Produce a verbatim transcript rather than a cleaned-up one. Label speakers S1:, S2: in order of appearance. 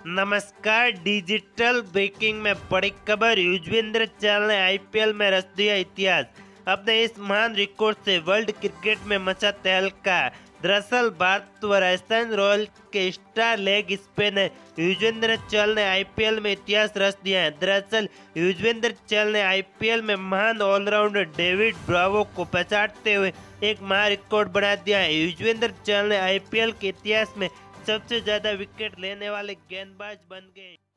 S1: नमस्कार। Digital breaking में बड़ी खबर। युजवेंद्र चहल ने आईपीएल में रच दिया इतिहास। अपने इस महान रिकॉर्ड से वर्ल्ड क्रिकेट में मचा तहलका। दरअसल भारत व राजस्थान रॉयल्स के star leg spinner Yuzvendra Chahal ने आईपीएल में इतिहास रच दिया है। दरअसल युजवेंद्र चहल ने आईपीएल में महान ऑलराउंडर डेविड ब्रावो को पछाड़ते हुए एक महान रिकॉर्ड बना दिया है। युजवेंद्र चहल ने आईपीएल के इतिहास में सबसे ज्यादा विकेट लेने वाले गेंदबाज बन गए।